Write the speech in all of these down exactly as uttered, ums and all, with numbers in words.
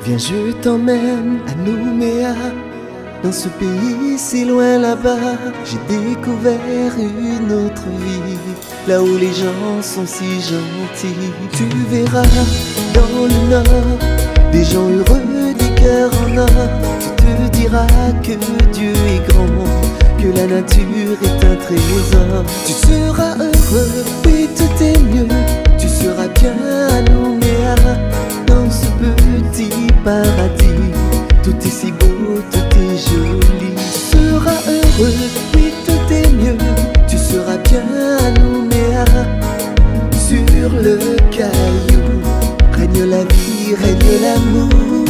Viens, je t'emmène à Nouméa. Dans ce pays si loin là-bas, j'ai découvert une autre vie, là où les gens sont si gentils. Tu verras dans le nord des gens heureux, des cœurs en or. Tu te diras que Dieu est grand, que la nature est un trésor. Tu seras heureux, oui tout est mieux. Tu seras bien à Nouméa, dans ce petit paradis. Tout est si beau, tout est joli. Tu seras heureux, oui tout est mieux. Tu seras bien à Nouméa, sur le caillou. Règne la vie, règne l'amour.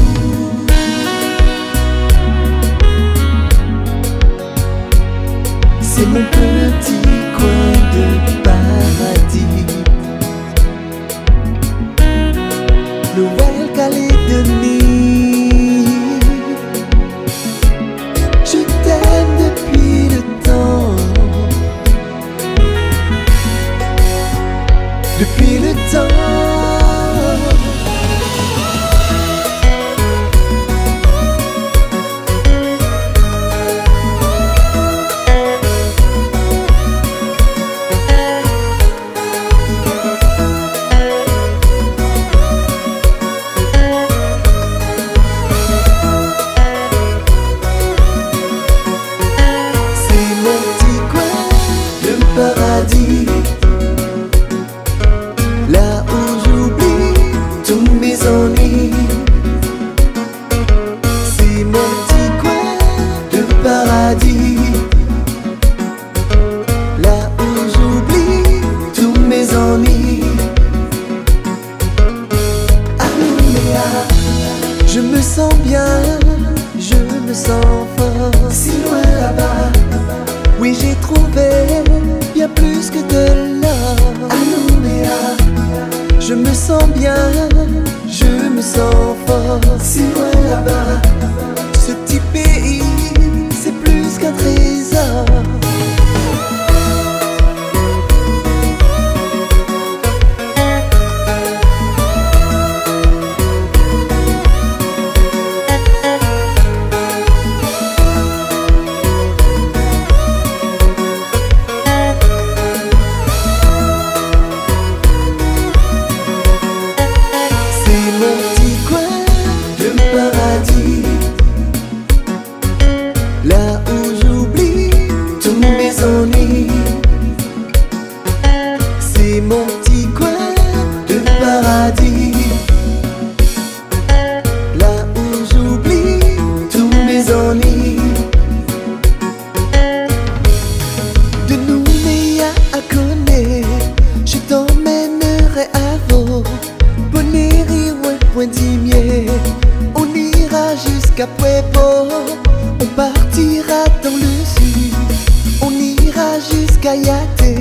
C'est mon petit coin de paradis. Nouvelle-Calédonie. Je t'aime depuis le temps. Depuis le temps. Paradis, là où j'oublie tous mes ennuis. C'est mon petit coin de paradis, là où j'oublie tous mes ennuis. À Nouméa, je me sens bien, je me sens fort. Si loin là-bas, oui j'ai trouvé bien plus que de l'or. À Nouméa, je me sens bien, je me sens fort. Si loin là-bas, ce petit pays, c'est plus qu'un trésor. Là où j'oublie tous mes ennuis. C'est mon petit coin de paradis, là où j'oublie tous mes ennuis. De Nouméa à Koné, je t'emmènerai à Vaud, Bonnéry ou Pointimier. On ira jusqu'à Pueblo. On partira dans le sud, on ira jusqu'à Yaté.